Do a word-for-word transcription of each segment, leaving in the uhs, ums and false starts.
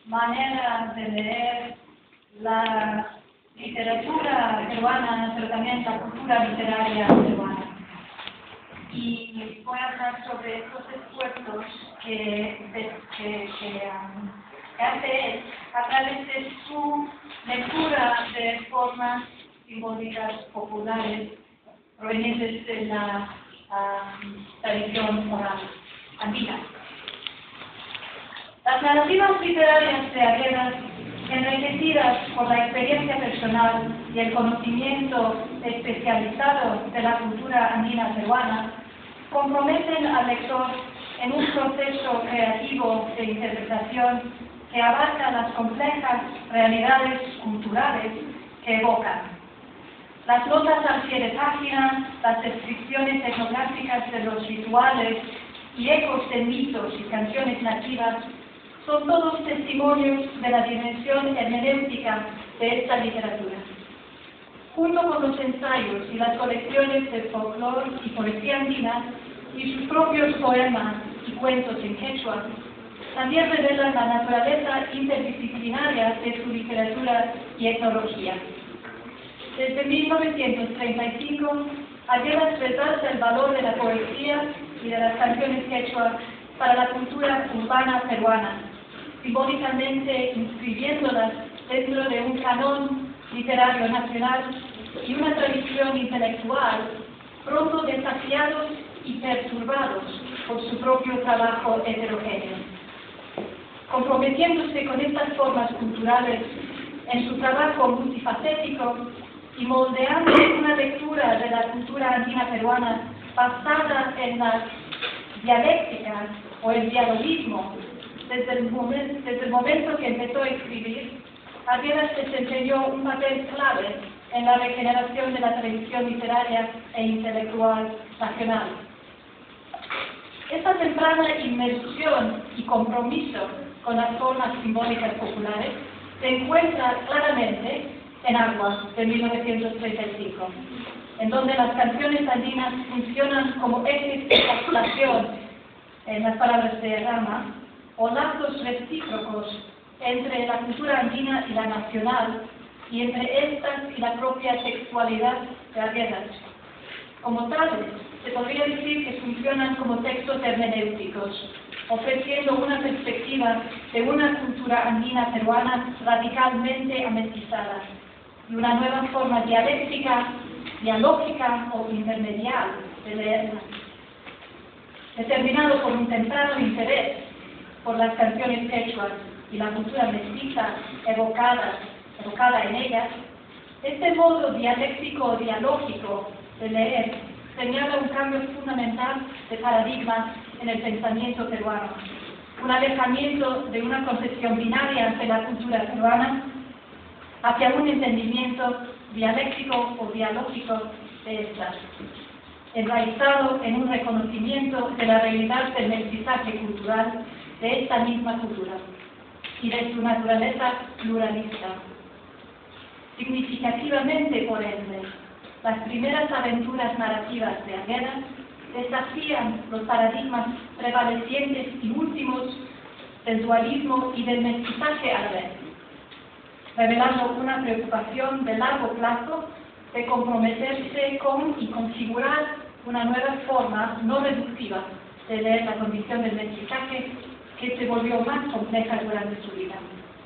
manera de leer la literatura peruana, pero también la cultura literaria peruana. Y voy a hablar sobre estos esfuerzos que, que, que, que, um, que hace él a través de su lectura de formas simbólicas populares provenientes de la um, tradición oral andina. Las narrativas literarias de Arguedas, enriquecidas por la experiencia personal y el conocimiento especializado de la cultura andina peruana, comprometen al lector en un proceso creativo de interpretación que abarca las complejas realidades culturales que evocan. Las notas al pie de página, las descripciones etnográficas de los rituales y ecos de mitos y canciones nativas son todos testimonios de la dimensión hermenéutica de esta literatura. Junto con los ensayos y las colecciones de folclore y poesía andina y sus propios poemas y cuentos en quechua, también revelan la naturaleza interdisciplinaria de su literatura y etnología. Desde mil novecientos treinta y cinco, Arguedas resalta el valor de la poesía y de las canciones quechua para la cultura urbana peruana, simbólicamente inscribiéndolas dentro de un canon literario nacional y una tradición intelectual pronto desafiados y perturbados por su propio trabajo heterogéneo. Comprometiéndose con estas formas culturales en su trabajo multifacético y moldeando una lectura de la cultura andina peruana basada en la dialéctica o el dialogismo, desde el, momento, desde el momento que empezó a escribir, Arguedas desempeñó un papel clave en la regeneración de la tradición literaria e intelectual nacional. Esta temprana inmersión y compromiso con las formas simbólicas populares se encuentra claramente en Agua, de mil novecientos treinta y cinco, en donde las canciones andinas funcionan como ejes de captación, en las palabras de Rama, o lazos recíprocos entre la cultura andina y la nacional, y entre estas y la propia textualidad de Arguedas. Como tales, se podría decir que funcionan como textos hermenéuticos, ofreciendo una perspectiva de una cultura andina peruana radicalmente amestizada, y una nueva forma dialéctica, dialógica o intermedial de leerla. Determinado por un temprano interés por las canciones quechuas y la cultura mestiza evocada, evocada en ellas, este modo dialéctico o dialógico de leer señala un cambio fundamental de paradigma en el pensamiento peruano, un alejamiento de una concepción binaria de la cultura peruana hacia un entendimiento dialéctico o dialógico de esta, enraizado en un reconocimiento de la realidad del mestizaje cultural de esta misma cultura y de su naturaleza pluralista. Significativamente, por ende, las primeras aventuras narrativas de Arguedas desafían los paradigmas prevalecientes y últimos del dualismo y del mestizaje a la vez, revelando una preocupación de largo plazo de comprometerse con y configurar una nueva forma no reductiva de leer la condición del mestizaje que se volvió más compleja durante su vida.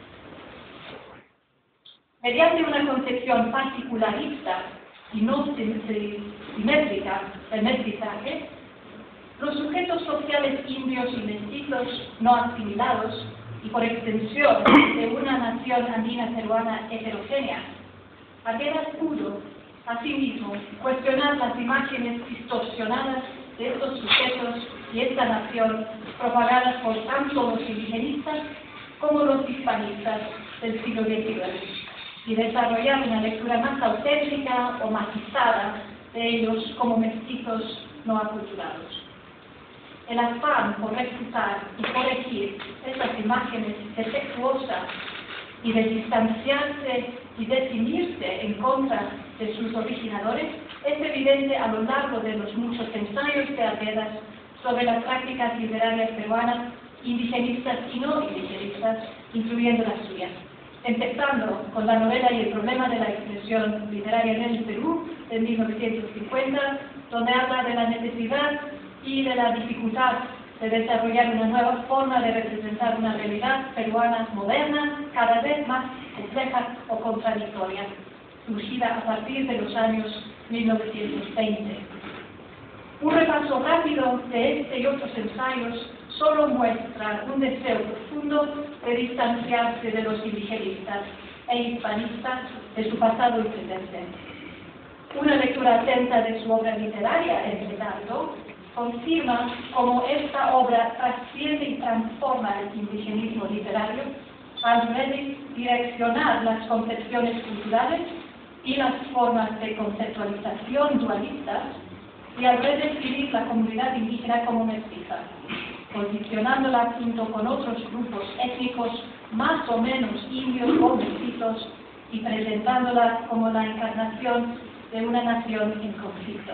Mediante una concepción particularista y no simétrica del mestizaje, los sujetos sociales indios y mestizos no asimilados y por extensión de una nación andina peruana heterogénea, Arguedas pudo, asimismo, cuestionar las imágenes distorsionadas de estos sujetos y esta nación propagadas por tanto los indigenistas como los hispanistas del siglo diecinueve y desarrollar una lectura más auténtica o matizada de ellos como mestizos no aculturados. El afán por refutar y corregir estas imágenes defectuosas y de distanciarse y definirse en contra de sus originadores es evidente a lo largo de los muchos ensayos de Arguedas sobre las prácticas literarias peruanas indigenistas y no indigenistas, incluyendo las suyas. Empezando con la novela y el problema de la expresión literaria en el Perú de mil novecientos cincuenta, donde habla de la necesidad y de la dificultad de desarrollar una nueva forma de representar una realidad peruana moderna, cada vez más compleja o contradictoria, surgida a partir de los años mil novecientos veinte. Un repaso rápido de este y otros ensayos solo muestra un deseo profundo de distanciarse de los indigenistas e hispanistas de su pasado y presente. Una lectura atenta de su obra literaria, entre tanto, confirma cómo esta obra trasciende y transforma el indigenismo literario al redireccionar las concepciones culturales y las formas de conceptualización dualistas y al redefinir la comunidad indígena como mestiza, posicionándola junto con otros grupos étnicos más o menos indios o mestizos y presentándola como la encarnación de una nación en conflicto.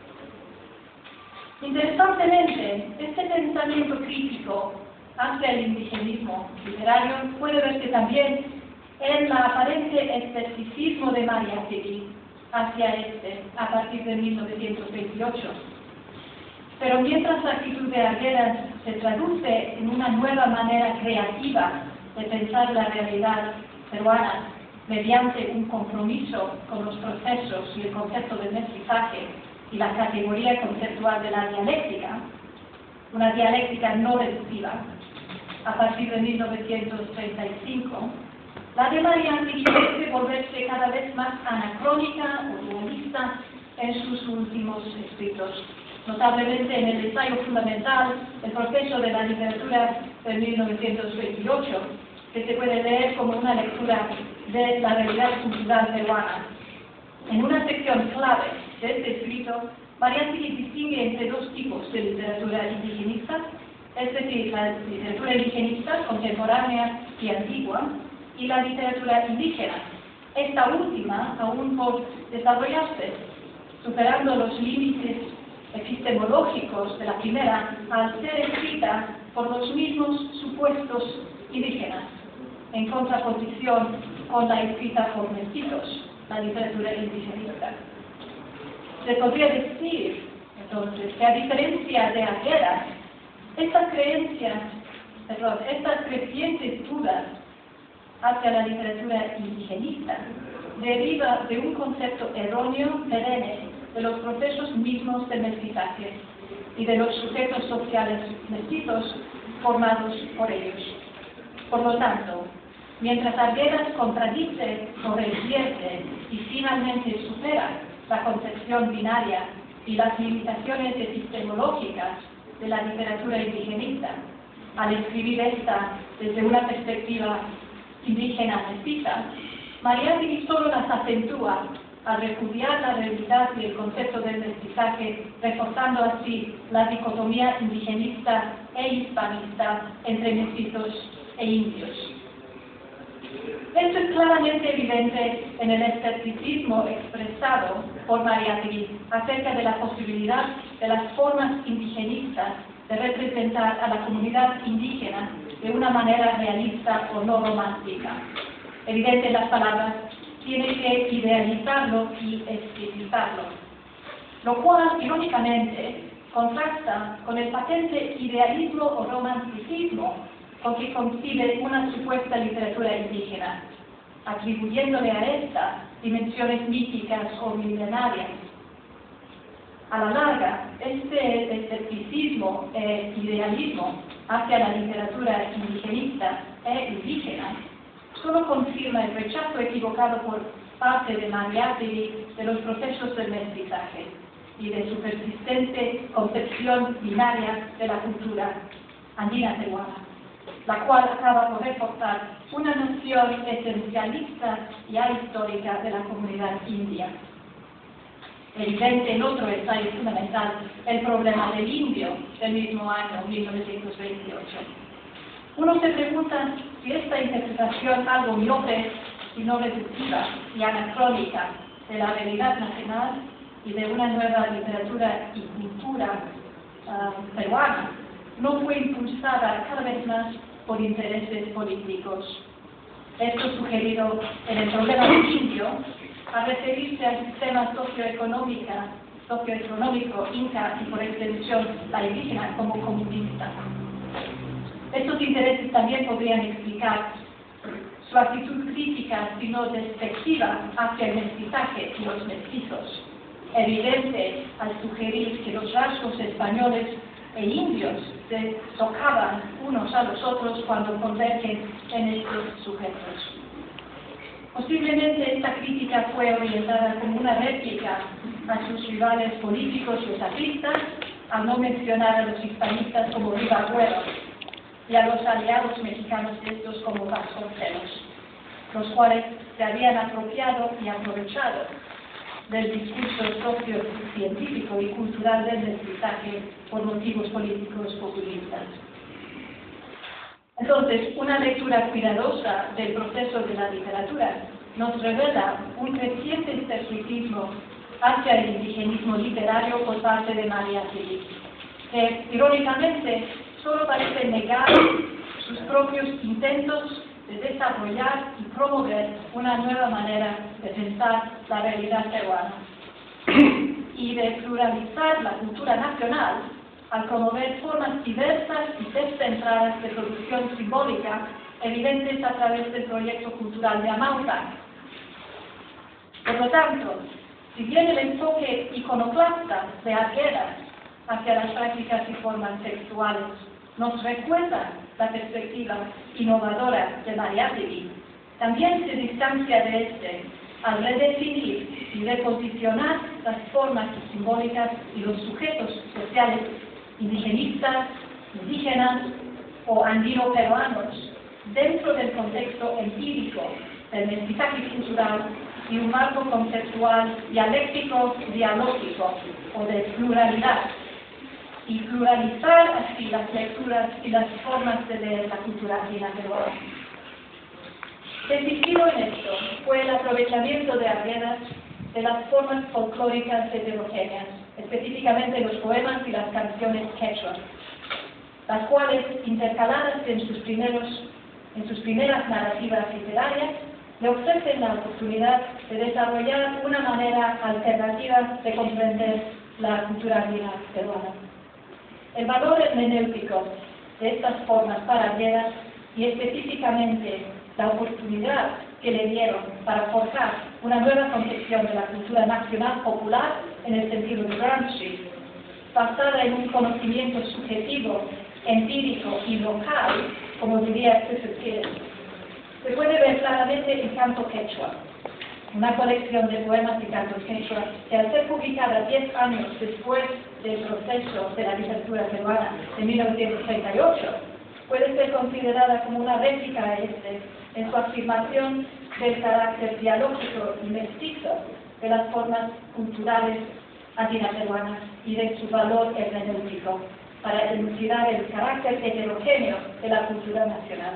Interesantemente, este pensamiento crítico hacia el indigenismo literario puede verse también en la aparente escepticismo de Mariátegui hacia este a partir de mil novecientos veintiocho. Pero mientras la actitud de Arguedas se traduce en una nueva manera creativa de pensar la realidad peruana mediante un compromiso con los procesos y el concepto del mestizaje y la categoría conceptual de la dialéctica, una dialéctica no reductiva, a partir de mil novecientos treinta y cinco, la de Mariátegui debe volverse cada vez más anacrónica o dualista en sus últimos escritos, notablemente en el ensayo fundamental El proceso de la literatura de mil novecientos veintiocho, que se puede leer como una lectura de la realidad cultural peruana. En una sección clave de este escrito, Mariátegui distingue entre dos tipos de literatura indigenista, es decir, la literatura indigenista contemporánea y antigua, y la literatura indígena, esta última aún por desarrollarse, superando los límites epistemológicos de la primera al ser escrita por los mismos supuestos indígenas, en contraposición con la escrita por mestizos, la literatura indigenista. Se podría decir, entonces, que a diferencia de Arguedas, estas creencias, perdón, estas crecientes dudas hacia la literatura indigenista deriva de un concepto erróneo perenne de los procesos mismos de mestizaje y de los sujetos sociales mestizos formados por ellos. Por lo tanto, mientras Arguedas contradice o revierte y finalmente supera la concepción binaria y las limitaciones epistemológicas de la literatura indigenista, al escribir esta desde una perspectiva indígena mestiza, Mariátegui solo las acentúa al repudiar la realidad y el concepto del mestizaje, reforzando así la dicotomía indigenista e hispanista entre mestizos e indios. Esto es claramente evidente en el escepticismo expresado por Mariátegui acerca de la posibilidad de las formas indigenistas de representar a la comunidad indígena de una manera realista o no romántica. Evidente en las palabras, tiene que idealizarlo y explicitarlo, lo cual, irónicamente, contrasta con el patente idealismo o romanticismo con que concibe una supuesta literatura indígena, atribuyéndole a esta dimensiones míticas o milenarias. A la larga, este escepticismo e idealismo hacia la literatura indigenista e indígena solo confirma el rechazo equivocado por parte de Mariátegui de los procesos del mestizaje y de su persistente concepción binaria de la cultura andina peruana, la cual acaba por reforzar una noción esencialista y ahistórica de la comunidad india. Evidente en otro ensayo fundamental, El problema del indio, del mismo año, mil novecientos veintiocho. Uno se pregunta si esta interpretación algo miope y no reductiva y anacrónica de la realidad nacional y de una nueva literatura y cultura uh, peruana no fue impulsada cada vez más por intereses políticos. Esto sugerido en el problema del indio, a referirse al sistema socioeconómico, socioeconómico inca y por extensión la indígena como comunista. Estos intereses también podrían explicar su actitud crítica, si no despectiva, hacia el mestizaje y los mestizos, evidente al sugerir que los rasgos españoles e indios se socavan unos a los otros cuando convergen en estos sujetos. Posiblemente esta crítica fue orientada como una réplica a sus rivales políticos los apristas, al no mencionar a los hispanistas como rivagüeros y a los aliados mexicanos de estos como vasconcelos, los cuales se habían apropiado y aprovechado del discurso sociocientífico y cultural del mestizaje por motivos políticos populistas. Entonces, una lectura cuidadosa del proceso de la literatura nos revela un creciente escepticismo hacia el indigenismo literario por parte de María Félix, que, irónicamente, solo parece negar sus propios intentos de desarrollar y promover una nueva manera de pensar la realidad peruana y de pluralizar la cultura nacional al promover formas diversas y descentradas de producción simbólica evidentes a través del proyecto cultural de Amauta. Por lo tanto, si bien el enfoque iconoclasta de Arguedas hacia las prácticas y formas sexuales nos recuerda la perspectiva innovadora de Mariátegui, también se distancia de este al redefinir y reposicionar las formas simbólicas y los sujetos sociales indigenistas, indígenas o andino-peruanos dentro del contexto empírico del mestizaje cultural y un marco conceptual dialéctico dialógico o de pluralidad, y pluralizar así las lecturas y las formas de leer la cultura andina peruana. Decisivo en esto fue el aprovechamiento de Arguedas de las formas folclóricas heterogéneas, específicamente los poemas y las canciones quechua, las cuales, intercaladas en sus, primeros, en sus primeras narrativas literarias, le ofrecen la oportunidad de desarrollar una manera alternativa de comprender la cultura andina peruana. El valor hermenéutico de estas formas para Arguedas y específicamente la oportunidad que le dieron para forjar una nueva concepción de la cultura nacional popular en el sentido de Gramsci, basada en un conocimiento subjetivo, empírico y local, como diría Clifford Geertz, se puede ver claramente en Canto Quechua, una colección de poemas y cantos quechua que al ser publicada diez años después del proceso de la literatura peruana de mil novecientos treinta y ocho, puede ser considerada como una réplica a este en su afirmación del carácter dialógico y mestizo de las formas culturales andina-peruanas y de su valor hermenéutico para elucidar el carácter heterogéneo de la cultura nacional.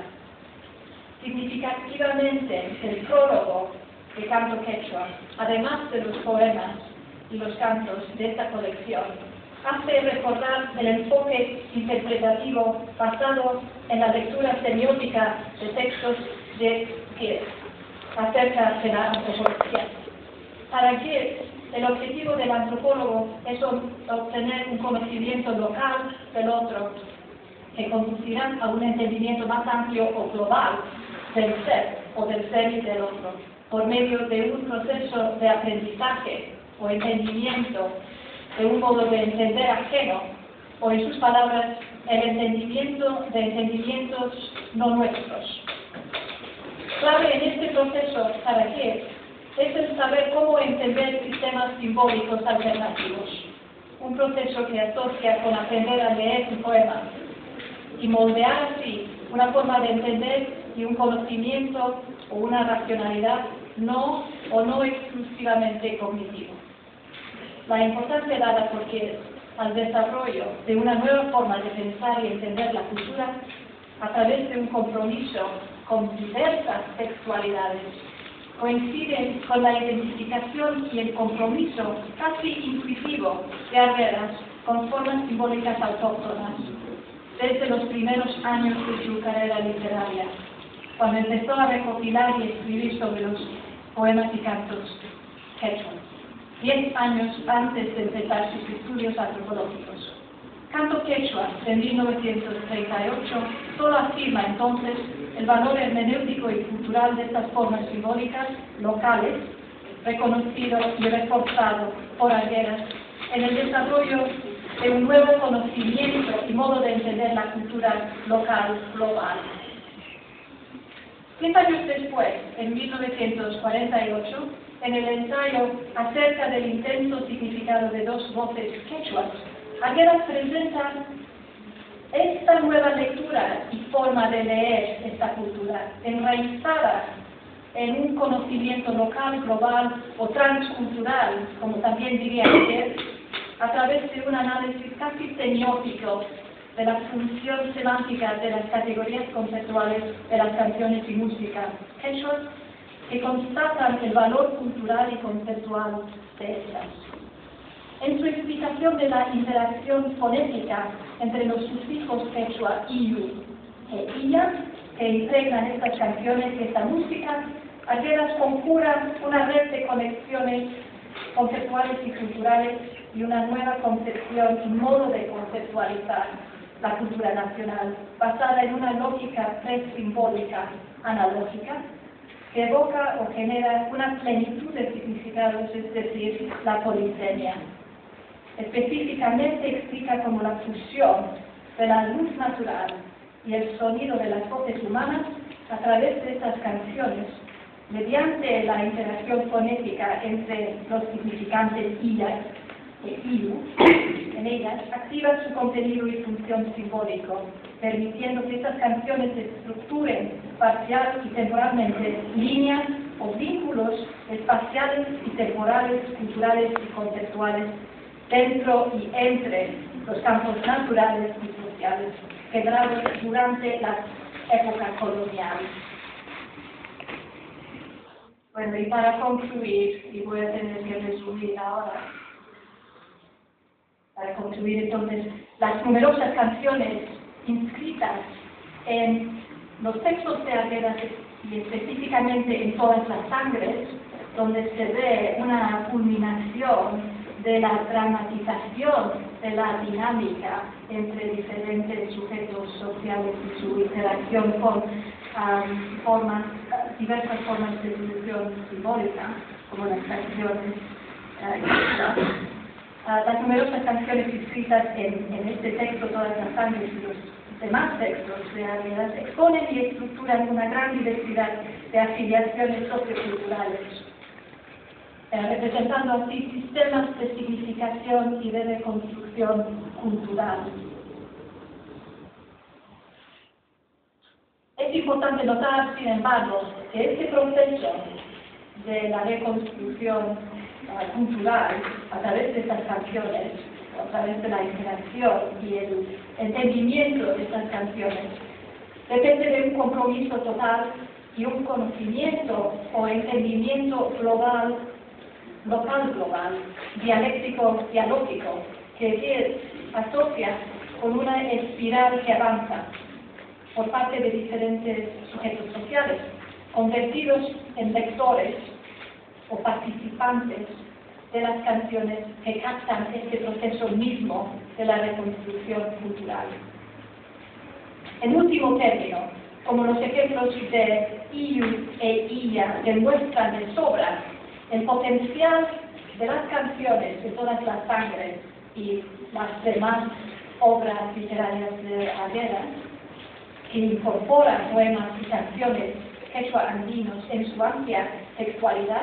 Significativamente, el prólogo de Canto Quechua, además de los poemas y los cantos de esta colección, hace recordar el enfoque interpretativo basado en la lectura semiótica de textos de Geertz acerca de la antropología. Para Geertz, el objetivo del antropólogo es obtener un conocimiento local del otro que conducirá a un entendimiento más amplio o global del ser o del ser y del otro, por medio de un proceso de aprendizaje o entendimiento de un modo de entender ajeno, o en sus palabras, el entendimiento de entendimientos no nuestros. Clave en este proceso para Geertz es el saber cómo entender sistemas simbólicos alternativos, un proceso que asocia con aprender a leer un poema y moldear así una forma de entender y un conocimiento o una racionalidad no o no exclusivamente cognitivo. La importancia dada por Geertz al desarrollo de una nueva forma de pensar y entender la cultura a través de un compromiso con diversas textualidades coinciden con la identificación y el compromiso casi intuitivo de Arguedas con formas simbólicas autóctonas, desde los primeros años de su carrera literaria, cuando empezó a recopilar y escribir sobre los poemas y cantos quechua, diez años antes de empezar sus estudios antropológicos. Canto Quechua, de mil novecientos treinta y ocho, solo afirma entonces el valor hermenéutico y cultural de estas formas simbólicas locales, reconocido y reforzado por Arguedas en el desarrollo de un nuevo conocimiento y modo de entender la cultura local global. Diez años después, en mil novecientos cuarenta y ocho, en el ensayo acerca del intenso significado de dos voces quechuas, Arguedas presenta esta nueva lectura y forma de leer esta cultura, enraizada en un conocimiento local, global o transcultural, como también diría ayer, a través de un análisis casi semiótico de la función semántica de las categorías conceptuales de las canciones y música quechua, que constatan el valor cultural y conceptual de estas. En su explicación de la interacción fonética entre los sufijos quechua iyu e illa, que integran estas canciones y esta música, Arguedas conjura una red de conexiones conceptuales y culturales y una nueva concepción y modo de conceptualizar la cultura nacional, basada en una lógica presimbólica analógica, que evoca o genera una plenitud de significados, es decir, la polisemia. Específicamente explica cómo la fusión de la luz natural y el sonido de las voces humanas a través de estas canciones, mediante la interacción fonética entre los significantes illa e iyu, en ellas, activa su contenido y función simbólico, permitiendo que estas canciones estructuren parcial y temporalmente líneas o vínculos espaciales y temporales, culturales y conceptuales dentro y entre los campos naturales y sociales generados durante la época colonial. Bueno, y para concluir, y voy a tener que resumir ahora, para concluir entonces, las numerosas canciones inscritas en los textos de Arguedas y específicamente en Todas las Sangres, donde se ve una culminación de la dramatización de la dinámica entre diferentes sujetos sociales y su interacción con um, formas, diversas formas de solución simbólica, como las canciones uh, uh, las numerosas canciones escritas en, en este texto, Todas las Sangres y los demás textos de Arguedas, exponen y estructuran una gran diversidad de afiliaciones socioculturales, Eh, representando así sistemas de significación y de reconstrucción cultural. Es importante notar, sin embargo, que este proceso de la reconstrucción uh, cultural a través de estas canciones, a través de la interacción y el entendimiento de estas canciones, depende de un compromiso total y un conocimiento o entendimiento global, local global, dialéctico, dialógico, que se asocia con una espiral que avanza por parte de diferentes sujetos sociales, convertidos en lectores o participantes de las canciones que captan este proceso mismo de la reconstrucción cultural. En último término, como los ejemplos de iyu e illa demuestran de sobra, el potencial de las canciones de Todas las Sangres y las demás obras literarias de Arguedas, que incorporan poemas y canciones quechua andinos en su amplia textualidad,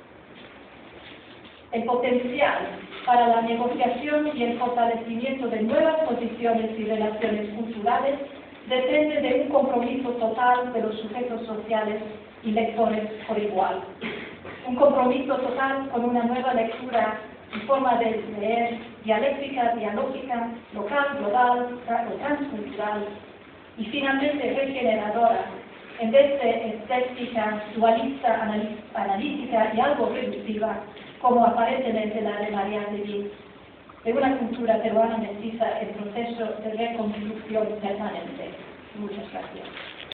el potencial para la negociación y el fortalecimiento de nuevas posiciones y relaciones culturales depende de un compromiso total de los sujetos sociales y lectores por igual. Un compromiso total con una nueva lectura y forma de leer dialéctica, dialógica, local, global o transcultural, y finalmente regeneradora, en vez de estética, dualista, analítica y algo reductiva, como aparentemente la de María de Viz. de una cultura peruana mestiza en proceso de reconstrucción permanente. Muchas gracias.